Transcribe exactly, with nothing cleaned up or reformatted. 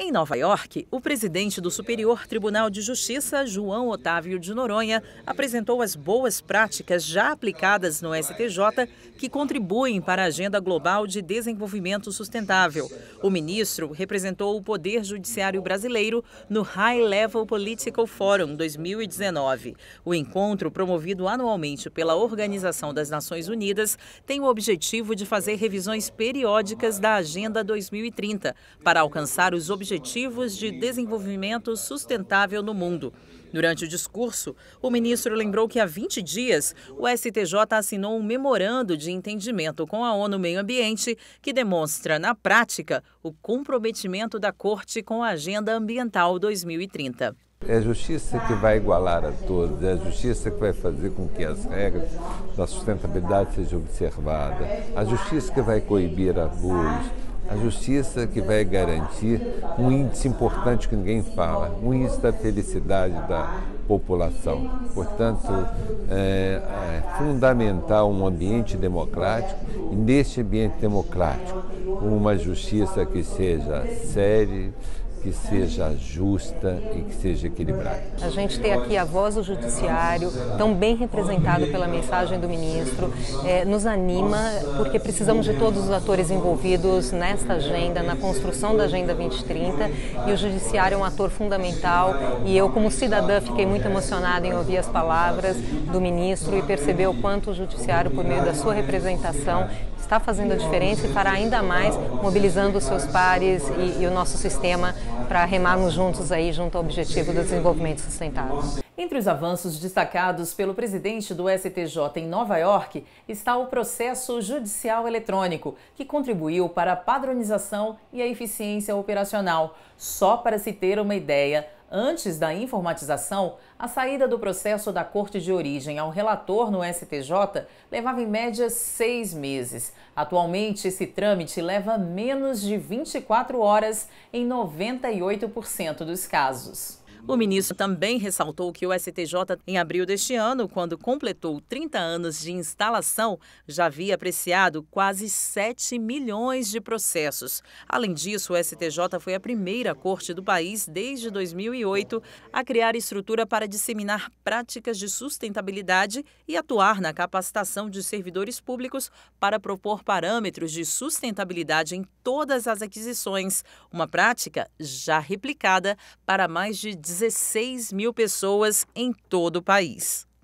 Em Nova York, o presidente do Superior Tribunal de Justiça, João Otávio de Noronha, apresentou as boas práticas já aplicadas no S T J que contribuem para a Agenda Global de Desenvolvimento Sustentável. O ministro representou o Poder Judiciário brasileiro no High Level Political Forum dois mil e dezenove. O encontro, promovido anualmente pela Organização das Nações Unidas, tem o objetivo de fazer revisões periódicas da Agenda dois mil e trinta para alcançar os objetivos Objetivos de Desenvolvimento Sustentável no mundo. Durante o discurso, o ministro lembrou que há vinte dias o S T J assinou um memorando de entendimento com a ONU Meio Ambiente que demonstra, na prática, o comprometimento da Corte com a Agenda Ambiental dois mil e trinta. É a justiça que vai igualar a todos, é a justiça que vai fazer com que as regras da sustentabilidade sejam observadas, a justiça que vai coibir abusos, a justiça que vai garantir um índice importante que ninguém fala, um índice da felicidade da população. Portanto, é, é fundamental um ambiente democrático e, neste ambiente democrático, uma justiça que seja séria, que seja justa e que seja equilibrada. A gente ter aqui a voz do judiciário, tão bem representado pela mensagem do ministro, é, nos anima, porque precisamos de todos os atores envolvidos nesta agenda, na construção da Agenda vinte trinta, e o judiciário é um ator fundamental, e eu, como cidadã, fiquei muito emocionada em ouvir as palavras do ministro e perceber o quanto o judiciário, por meio da sua representação, está fazendo a diferença e fará ainda mais, mobilizando os seus pares e, e o nosso sistema para remarmos juntos aí junto ao objetivo do desenvolvimento sustentável. Entre os avanços destacados pelo presidente do S T J em Nova York está o processo judicial eletrônico, que contribuiu para a padronização e a eficiência operacional. Só para se ter uma ideia, antes da informatização, a saída do processo da Corte de Origem ao relator no S T J levava em média seis meses. Atualmente, esse trâmite leva menos de vinte e quatro horas em noventa e oito por cento dos casos. O ministro também ressaltou que o S T J, em abril deste ano, quando completou trinta anos de instalação, já havia apreciado quase sete milhões de processos. Além disso, o S T J foi a primeira corte do país, desde dois mil e oito, a criar estrutura para disseminar práticas de sustentabilidade e atuar na capacitação de servidores públicos para propor parâmetros de sustentabilidade em todas as aquisições, uma prática já replicada para mais de dezesseis mil pessoas em todo o país.